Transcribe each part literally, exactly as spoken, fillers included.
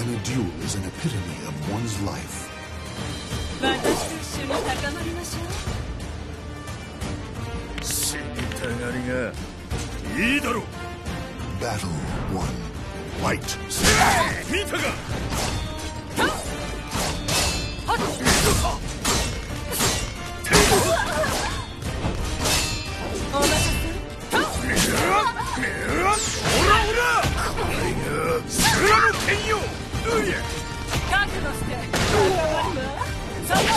in a duel is an epitome of one's life. 私と一緒に高まりましょう。 死にたがりがいいだろう。 Battle one. Fight. 見たか。 お任せ。 オラオラ。これが空の剣よ。うりゃ。 覚悟して高まるわ。その。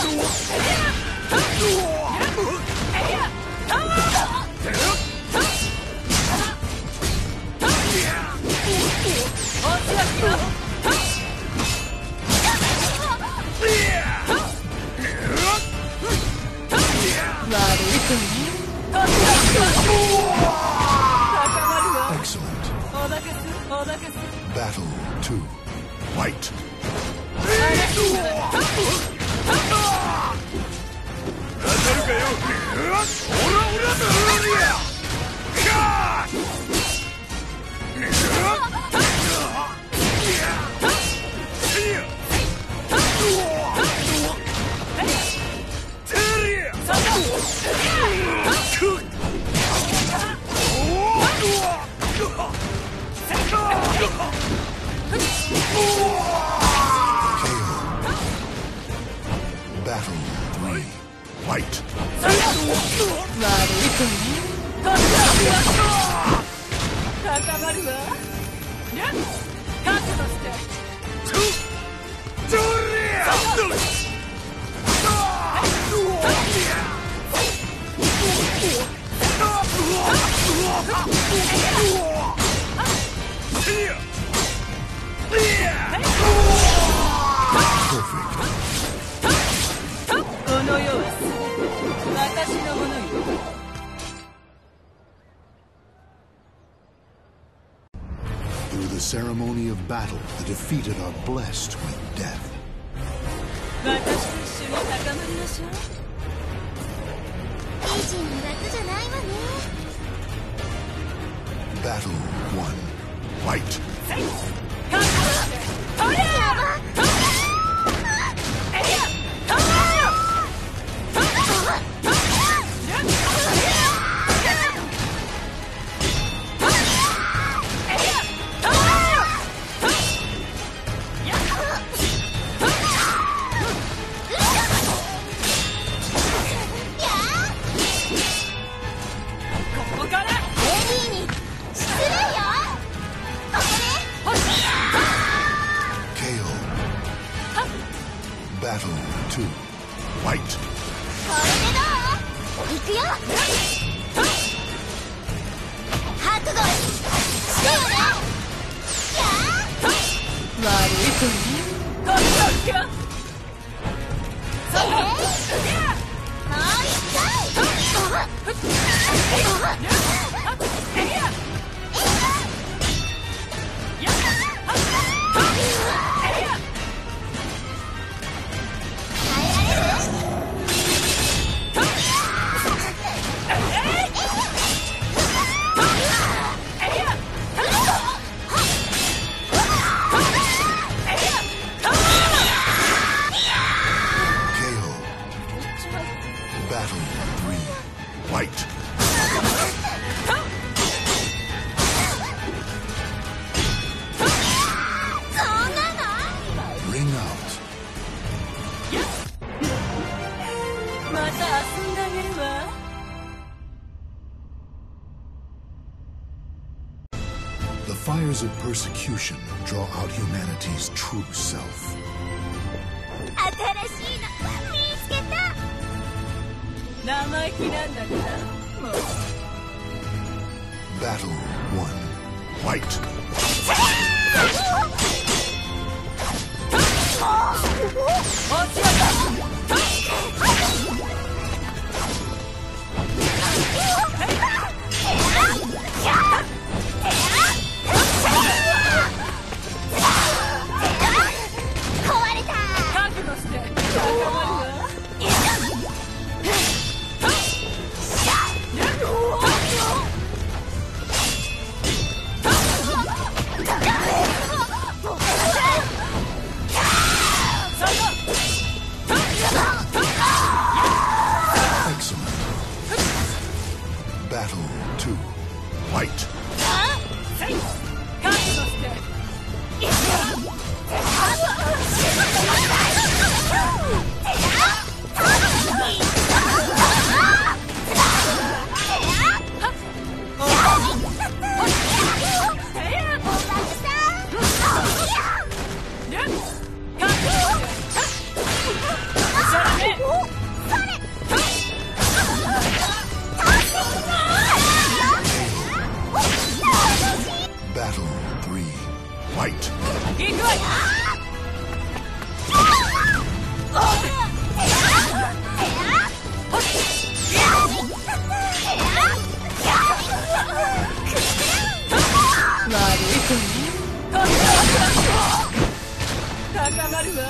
えや。タワー。お強きよ。悪い子ね。 Excellent. Battle two. Fight. 当たるかよ。オラオラだろや。かー。 Battle three. Fight. 高まるわ。覚悟して。この世は私のものよ。 Through the ceremony of battle, the defeated are blessed with death. 私と一緒に高まりましょう。 維持も楽じゃないわね。 Battle one. Fight. 覚悟して。とりゃ Battle two. Fight. これでどう？いくよ。覚悟してよね。 悪い子ね。こっちよ。そこ。もう一回。 Battle three. Fight. Ring out. また遊んであげるわ。 The fires of persecution draw out humanity's true self. 新しいの見つけた。 生意気なんだからもう。 Battle one. Fight. お強か。 壊れた。 覚悟して高まるわ。 高まるわ。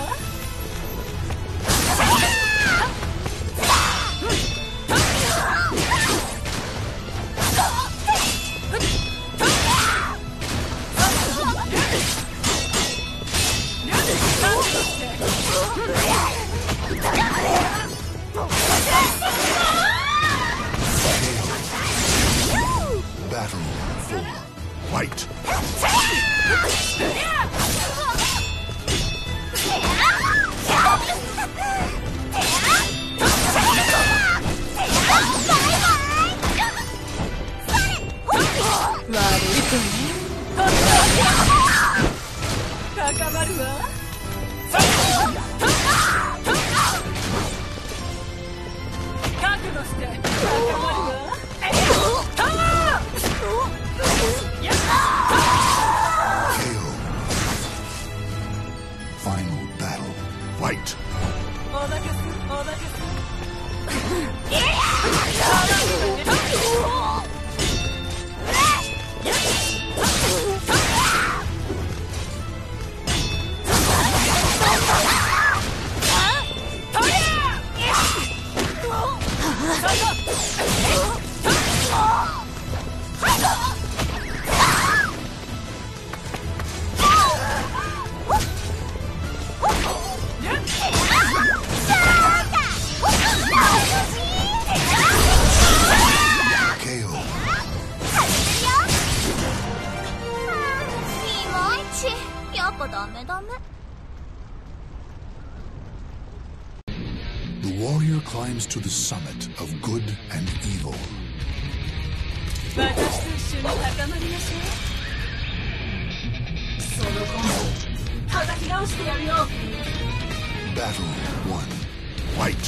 Battle four. Fight. Final battle. Fight. The warrior climbs to the summit of good and evil. Battle one. Fight.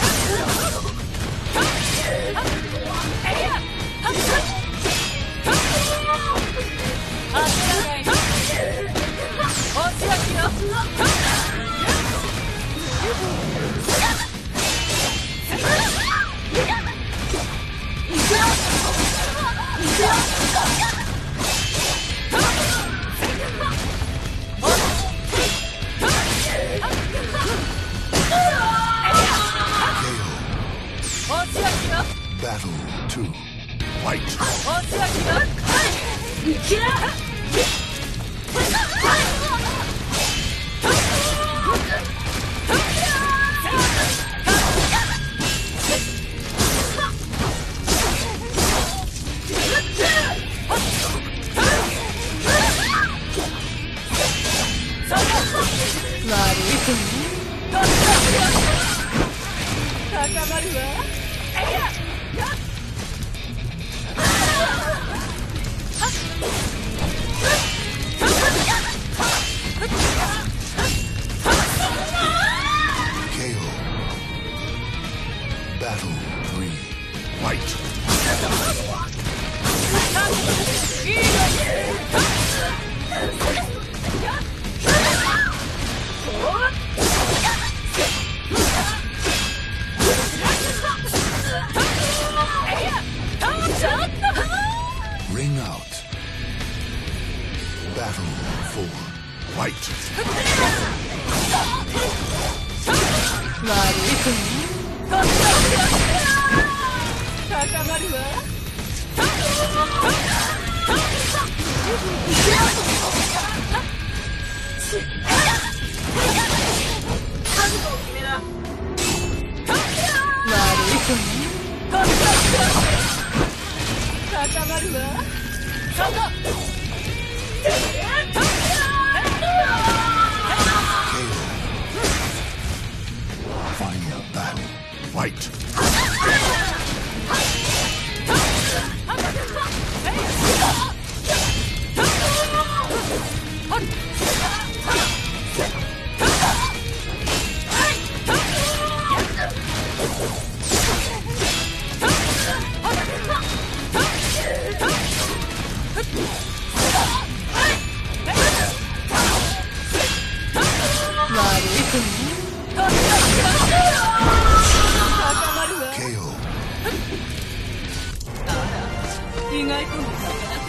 Battle two. Fight. Battle three. Fight. Ring out. Battle four. Fight. Final battle. Fight. ケーオー。 意外とも高く